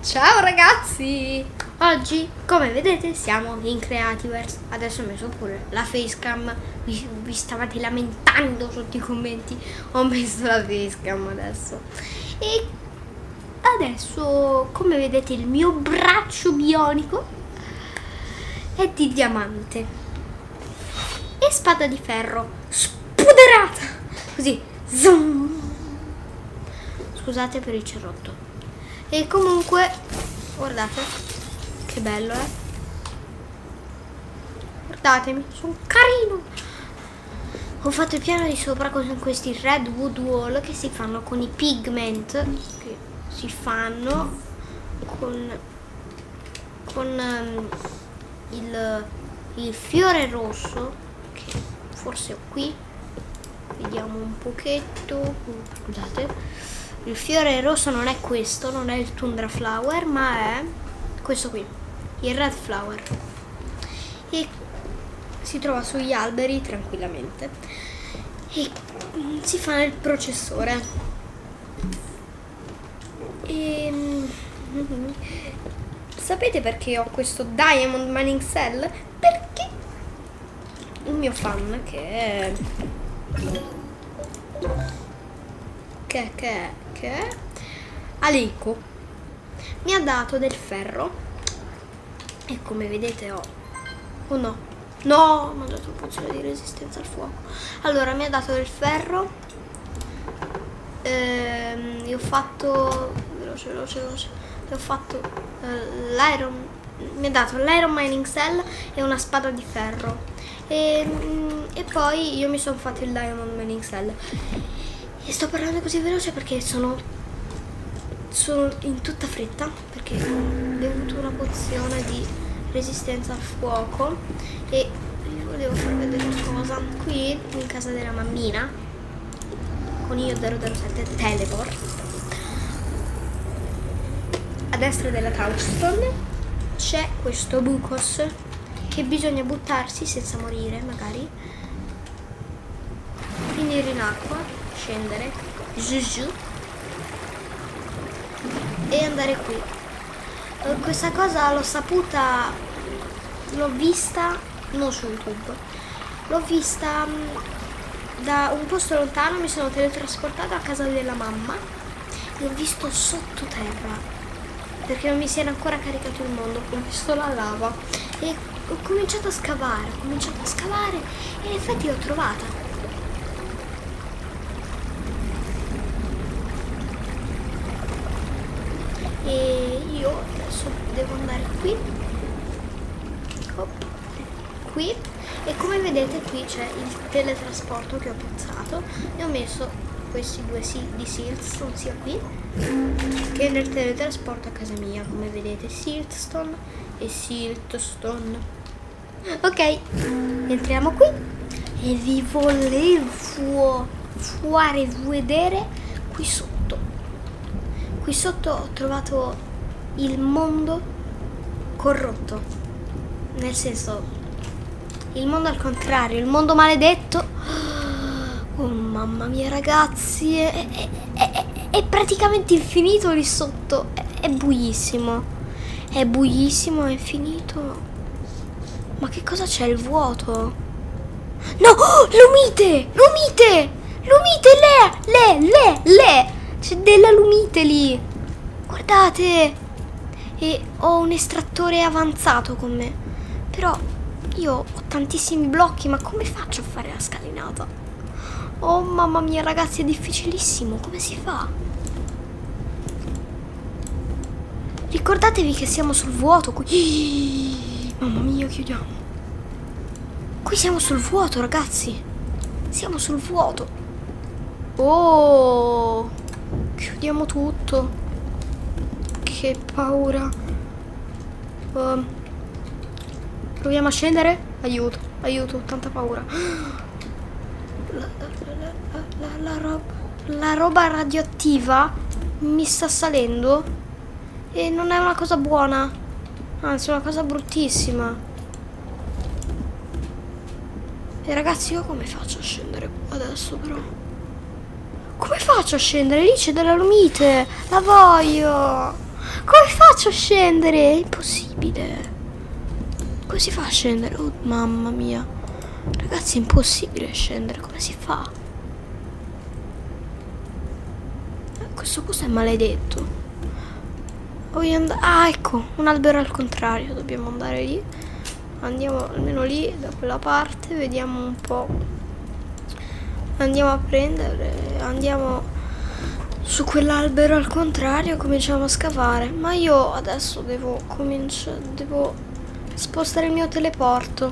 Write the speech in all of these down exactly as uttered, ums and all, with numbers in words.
Ciao ragazzi! Oggi, come vedete, siamo in Creativerse. Adesso ho messo pure la facecam. Vi, vi stavate lamentando sotto i commenti. Ho messo la facecam adesso. E adesso, come vedete, il mio braccio bionico è di diamante. E spada di ferro spuderata. Così. Zoom. Scusate per il cerrotto. E comunque, guardate, che bello, eh. Guardatemi, sono carino. Ho fatto il piano di sopra con questi red wood wall che si fanno con i pigment, che si fanno con, con um, il, il fiore rosso, che forse è qui. Vediamo un pochetto, scusate. Il fiore rosso non è questo, non è il tundra flower, ma è questo qui, il red flower. E si trova sugli alberi tranquillamente. E si fa nel processore. E sapete perché ho questo Diamond Mining Cell? Perché un mio fan che è che che che Aleco mi ha dato del ferro e come vedete ho oh no no mi ha dato un pozione di resistenza al fuoco. Allora mi ha dato del ferro, ehm, io ho fatto veloce veloce veloce ho fatto eh, l'iron, mi ha dato l'iron mining cell e una spada di ferro e, e poi io mi sono fatto il diamond mining cell. E sto parlando così veloce perché sono, sono in tutta fretta, perché ho bevuto una pozione di resistenza al fuoco e vi volevo far vedere una cosa. Qui in casa della mammina, con io zero zero sette teleport, a destra della touchstone c'è questo bucos che bisogna buttarsi senza morire, magari, finire in acqua, scendere giù giù e andare qui. Questa cosa l'ho saputa, l'ho vista non su YouTube, l'ho vista da un posto lontano. Mi sono teletrasportata a casa della mamma e ho visto sottoterra perché non mi si era ancora caricato il mondo. Ho visto la lava e ho cominciato a scavare ho cominciato a scavare e in effetti l'ho trovata. E io adesso devo andare qui, Hop. qui e come vedete qui c'è il teletrasporto che ho pensato e ho messo questi due di siltstone sia qui che nel teletrasporto a casa mia, come vedete, siltstone e siltstone. Ok, entriamo qui e vi volevo fare vedere qui sotto. Qui sotto ho trovato il mondo corrotto, nel senso, il mondo al contrario, il mondo maledetto. Oh mamma mia ragazzi, è, è, è, è praticamente infinito lì sotto, è, è buissimo, è buissimo, è infinito. Ma che cosa c'è? Il vuoto? No, oh, l'umite, l'umite, l'umite, le, le, le, le. C'è della lumite lì, guardate, e ho un estrattore avanzato con me, però io ho tantissimi blocchi, ma come faccio a fare la scalinata? Oh mamma mia ragazzi, è difficilissimo, come si fa? Ricordatevi che siamo sul vuoto qui. Mamma mia, chiudiamo. Qui siamo sul vuoto ragazzi, siamo sul vuoto. Oh, chiudiamo tutto. Che paura. um, Proviamo a scendere. Aiuto, aiuto, tanta paura. La, la, la, la, la, la, roba, la roba radioattiva mi sta salendo e non è una cosa buona, anzi è una cosa bruttissima. E ragazzi, io come faccio a scendere adesso però? Come faccio a scendere? Lì c'è della lumite, la voglio. Come faccio faccio a scendere? È impossibile. Come si fa a scendere? Oh mamma mia. Ragazzi, è impossibile scendere. Come si fa? Eh, questo coso è maledetto. Voglio andare... Ah, ecco, un albero al contrario. Dobbiamo andare lì. Andiamo almeno lì, da quella parte. Vediamo un po'. Andiamo a prendere. Andiamo su quell'albero al contrario. Cominciamo a scavare. Ma io adesso devo cominciare... Devo spostare il mio teleporto.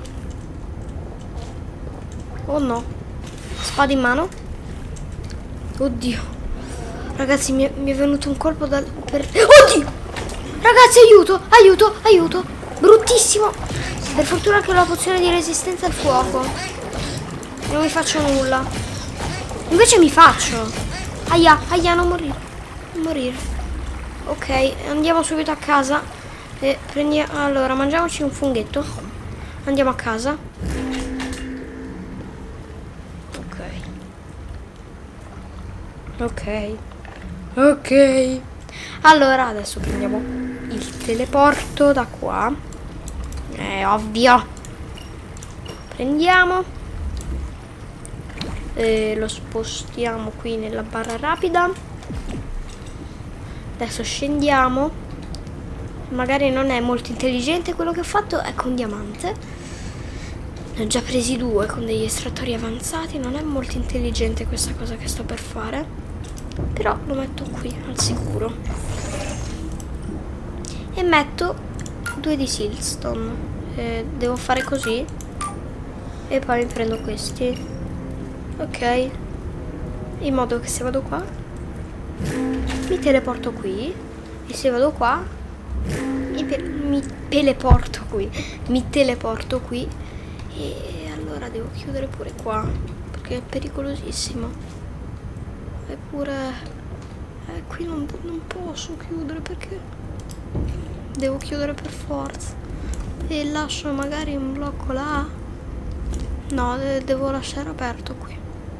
Oh no. Spada in mano. Oddio. Ragazzi, mi è, mi è venuto un colpo dal... Per... Oddio! Ragazzi, aiuto, aiuto, aiuto. Bruttissimo. Per fortuna che ho la pozione di resistenza al fuoco. Non mi faccio nulla. Invece mi faccio. Aia, aia, non morire. Non morire. Ok, andiamo subito a casa. E prendiamo... Allora, mangiamoci un funghetto. Andiamo a casa. Ok. Ok. Ok. Allora, adesso prendiamo il teleporto da qua. È ovvio. Prendiamo. E lo spostiamo qui nella barra rapida. Adesso scendiamo. Magari non è molto intelligente quello che ho fatto. Ecco un diamante. Ne ho già presi due con degli estrattori avanzati. Non è molto intelligente questa cosa che sto per fare. Però lo metto qui al sicuro. E metto due di siltstone. Eh, devo fare così. E poi mi prendo questi. Ok. In modo che se vado qua mi teleporto qui. E se vado qua mi, pe mi teleporto qui. Mi teleporto qui. E allora devo chiudere pure qua, perché è pericolosissimo. Eppure eh, qui non, non posso chiudere perché devo chiudere per forza. E lascio magari un blocco là. No, de devo lasciare aperto qui.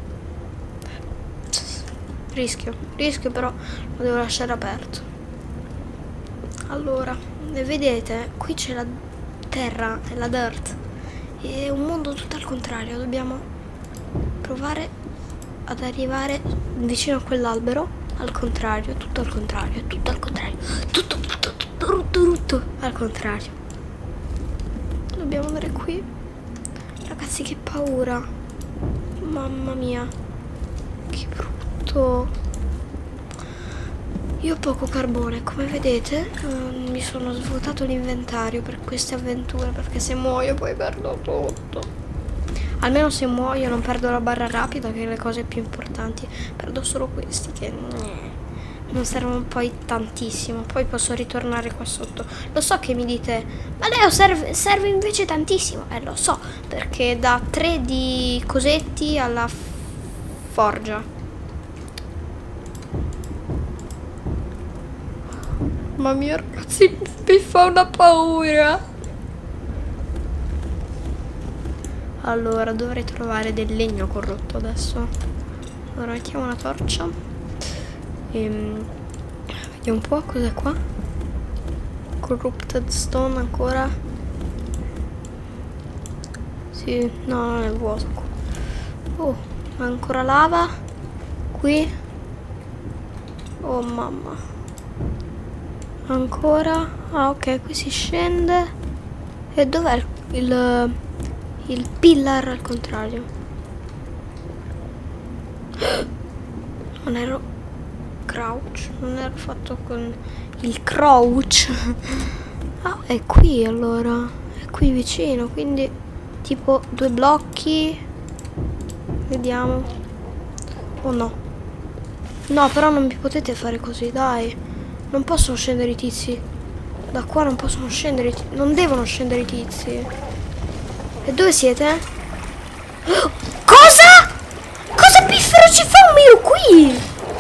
Rischio, rischio però lo devo lasciare aperto. Allora, vedete, qui c'è la terra e la dirt. È un mondo tutto al contrario. Dobbiamo provare ad arrivare vicino a quell'albero. Al contrario, tutto al contrario, tutto al contrario. Tutto, tutto, tutto, tutto, tutto al contrario. Dobbiamo andare qui. Ragazzi, che paura. Mamma mia. Che brutto. Io ho poco carbone, come vedete. uh, Mi sono svuotato l'inventario per queste avventure, perché se muoio poi perdo tutto. Almeno se muoio non perdo la barra rapida, che è le cose più importanti. Perdo solo questi che non servono poi tantissimo. Poi posso ritornare qua sotto. Lo so che mi dite, ma Leo serve, serve invece tantissimo. Eh lo so, perché da tre di cosetti alla forgia. Mamma mia, ragazzi, mi fa una paura. Allora, dovrei trovare del legno corrotto adesso. Allora, mettiamo una torcia. Ehm, vediamo un po' cos'è qua. Corrupted stone ancora. Sì, no, non è vuoto qua. Oh, ancora lava. Qui. Oh, mamma. Ancora. Ah, ok, qui si scende. E dov'è il, il il pillar al contrario? Non ero crouch, non ero fatto con il crouch. Ah, è qui allora. È qui vicino, quindi tipo due blocchi. Vediamo. Oh no. No, però non mi potete fare così, dai. Non possono scendere i tizi. Da qua non possono scendere i tizi. Non devono scendere i tizi. E dove siete? Oh, cosa? Cosa piffero ci fa un Miru qui?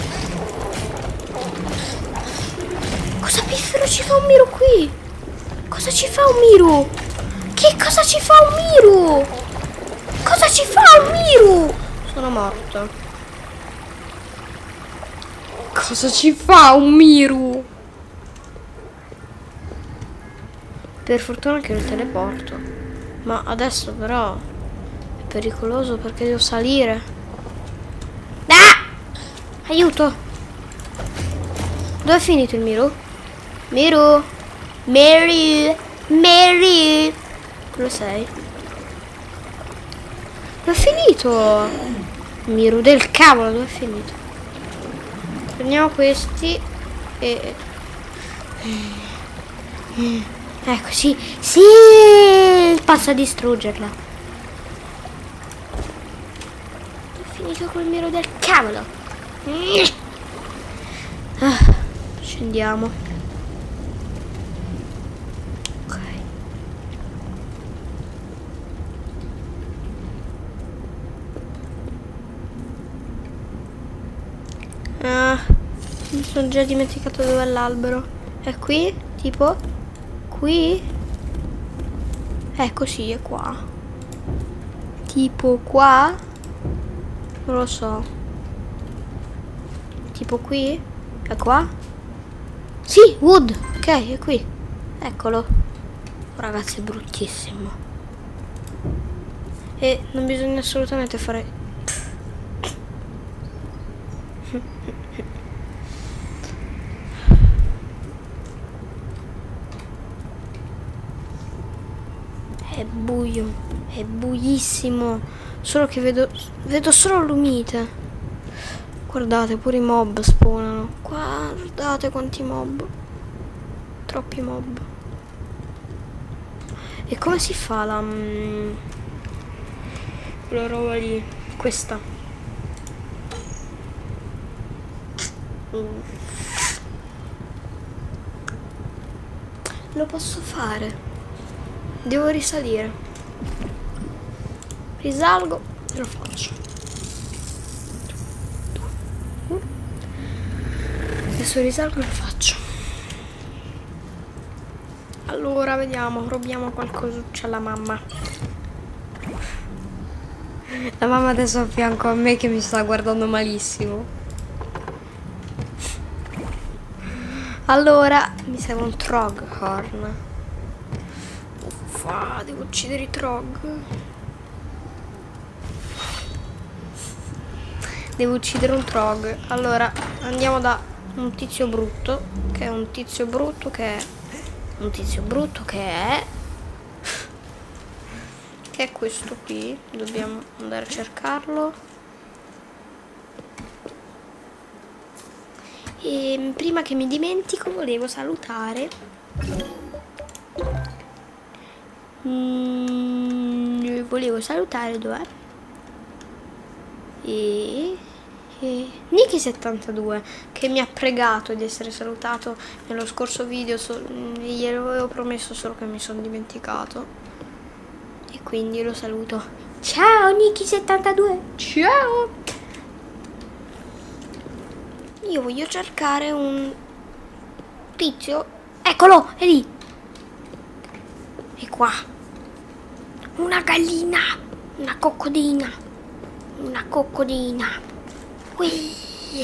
Cosa piffero ci fa un Miru qui? Cosa ci fa un Miru? Che cosa ci fa un Miru? Cosa ci fa un Miru? Sono morto. Cosa ci fa un Miru? Per fortuna che il teleporto. Ma adesso però è pericoloso perché devo salire. Ah! Aiuto! Dove è finito il Miru? Miru! Mary! Mary! Dove sei? Dove è finito? Miru del cavolo, dove è finito? Prendiamo questi e... Ecco, sì, sì! Passa a distruggerla. Dove è finito quel Miru del cavolo? Ah, scendiamo. Ok. Ah, mi sono già dimenticato dove è l'albero. È qui? Tipo? Qui? Ecco, sì, è qua. Tipo qua? Non lo so. Tipo qui? È qua? Sì, wood. Ok, è qui. Eccolo. Oh, ragazzi, è bruttissimo. E non bisogna assolutamente fare... È buio, è buissimo. Solo che vedo, vedo solo l'umite. Guardate, pure i mob spawnano. Guardate quanti mob. Troppi mob. E come si fa la... Mm, quella roba lì? Questa. Mm. Lo posso fare. Devo risalire. Risalgo e lo faccio. Adesso risalgo e lo faccio. Allora, vediamo, rubiamo qualcosuccia alla mamma. La mamma adesso è a fianco a me che mi sta guardando malissimo. Allora, mi serve un Troghorn. Uffa, devo uccidere i Trog. Devo uccidere un Trog. Allora, andiamo da un tizio brutto. Che è un tizio brutto che è... Un tizio brutto che è... Che è questo qui. Dobbiamo andare a cercarlo. E prima che mi dimentico volevo salutare... Mm, volevo salutare dov'è? E... e Niki settantadue che mi ha pregato di essere salutato nello scorso video, so, glielo avevo promesso solo che mi sono dimenticato e quindi lo saluto. Ciao Niki settantadue, ciao. Io voglio cercare un tizio, eccolo, è lì, è qua. Una gallina, una coccodina, una coccodina. Ui.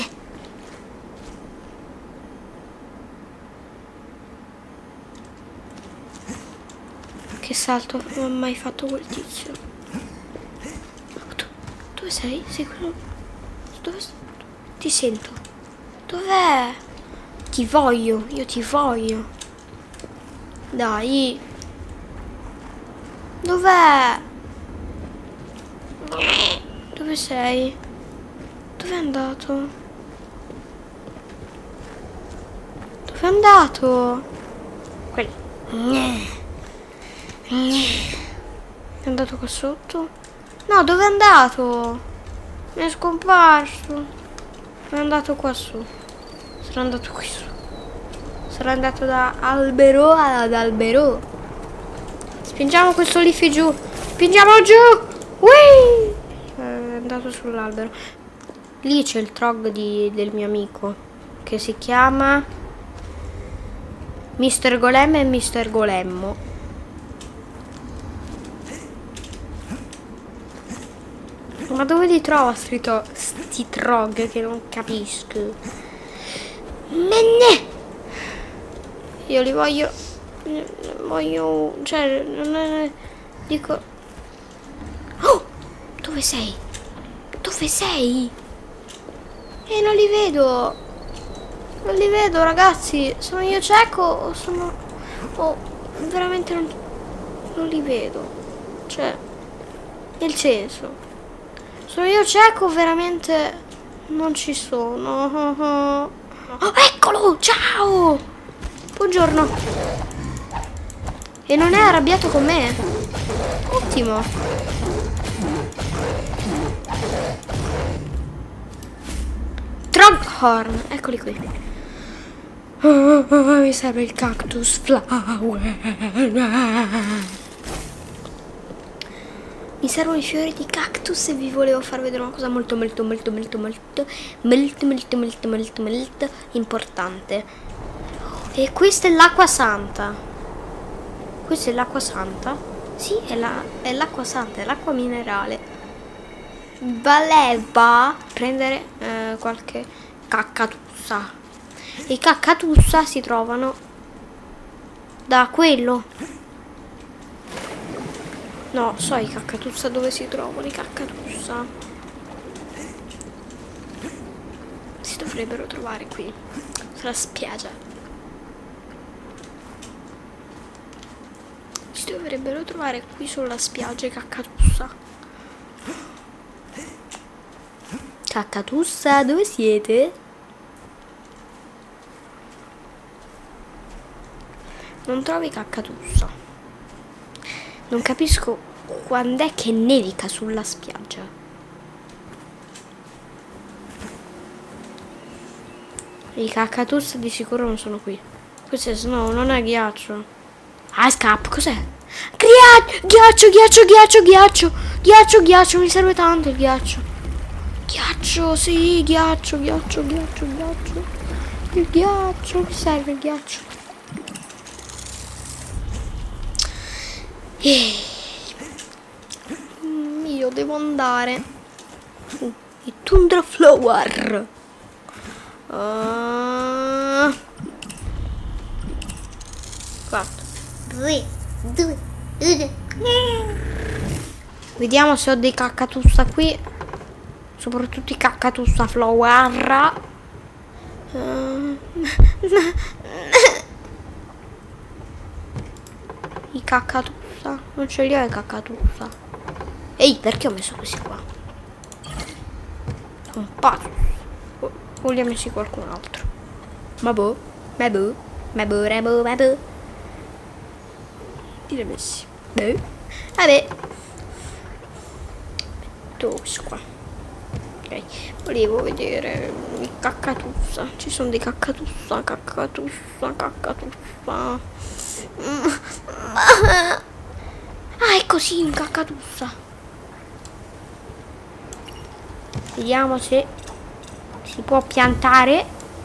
Che salto non ho mai fatto quel tizio. Tu, dove sei? Sei quello? Dove? Ti sento. Dov'è? Ti voglio, io ti voglio. Dai. Dov'è? Dove sei? Dove è andato? Dove è andato? Quello. È andato qua sotto? No, dove è andato? Mi è scomparso. È andato qua su. Sarà andato qui su. Sarà andato da albero ad albero. Spingiamo questo Leafy giù. Spingiamo giù. Ui! È andato sull'albero. Lì c'è il Trog di, del mio amico, che si chiama mister Golem e mister Golemmo. Ma dove li trova sti, sti Trog che non capisco? Menne! Io li voglio Voglio... Cioè, non è... Dico... Oh! Dove sei? Dove sei? Eh, non li vedo. Non li vedo, ragazzi. Sono io cieco o sono... Oh, veramente non... Non li vedo. Cioè... Nel senso... Sono io cieco o veramente... Non ci sono. Oh, eccolo! Ciao! Buongiorno. E non è arrabbiato con me? Ottimo. Troghorn, eccoli qui. Oh, oh, mi serve il cactus flower. Mi servono i fiori di cactus e vi volevo far vedere una cosa molto molto molto molto molto molto molto molto molto molto importante. E questa è l'acqua santa. Questa è l'acqua santa? Sì, è la è l'acqua santa, è l'acqua minerale. Valeva prendere eh, qualche caccatussa. E i caccatussa si trovano da quello. No, so i caccatussa dove si trovano i caccatussa. Si dovrebbero trovare qui, sulla spiaggia. Si dovrebbero trovare qui sulla spiaggia i caccatussa. Caccatussa, dove siete? Non trovi caccatussa. Non capisco quando è che nevica sulla spiaggia. I caccatus di sicuro non sono qui. Questo è snow, non è ghiaccio. Ah, scap, cos'è? Ghiaccio, ghiaccio, ghiaccio, ghiaccio, ghiaccio. Ghiaccio, ghiaccio, mi serve tanto il ghiaccio. Ghiaccio, sì, ghiaccio, ghiaccio, ghiaccio, ghiaccio. Il ghiaccio, mi serve il ghiaccio. Eh. Io devo andare. Uh, il Tundra Flower. Uh. quattro, tre, due, uno. Vediamo se ho dei caccatussa qui. Soprattutto i caccatussa flower. Uh. I caccatussa. Non ce li ho i caccatussa. Ehi, perché ho messo questi qua? Un pazzo. O, o li ha messi qualcun altro? Ma boh, ma boh, ma boh, ma boh, ma boh. Li ha messi. Boh. Vabbè. Metto questo qua. Ok. Volevo vedere i caccatussa. Ci sono dei caccatussa, caccatussa, caccatussa. Ah, è così un caccatussa. Vediamo se si può piantare.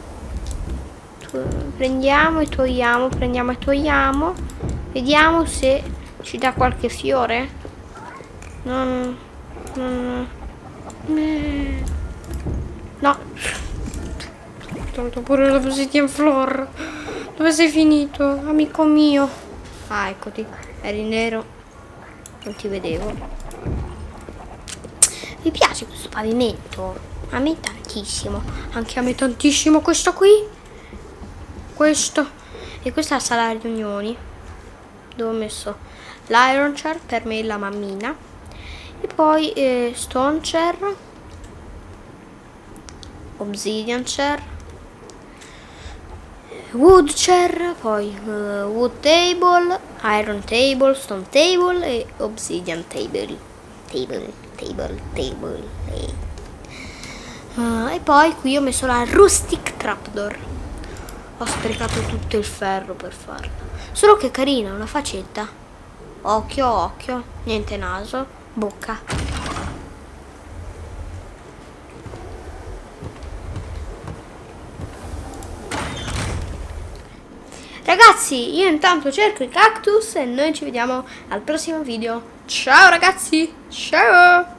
Prendiamo e togliamo, prendiamo e togliamo. Vediamo se ci dà qualche fiore. Non... non... No. Ho tolto pure la Obsidian Floor. Dove sei finito, amico mio? Ah, eccoti. Eri nero. Non ti vedevo. Mi piace questo pavimento. A me tantissimo. Anche a me tantissimo questo qui. Questo. E questa è la sala riunioni. Dove ho messo l'iron chair, per me la mammina. E poi eh, stone chair. Obsidian chair. Wood chair, poi uh, wood table, iron table, stone table e obsidian table. Table, table, table. E, uh, e poi qui ho messo la rustic trapdoor. Ho sprecato tutto il ferro per farla. Solo che carina, una faccetta. Occhio, occhio, niente naso, bocca. Ragazzi, io intanto cerco i cactus e noi ci vediamo al prossimo video. Ciao ragazzi, ciao!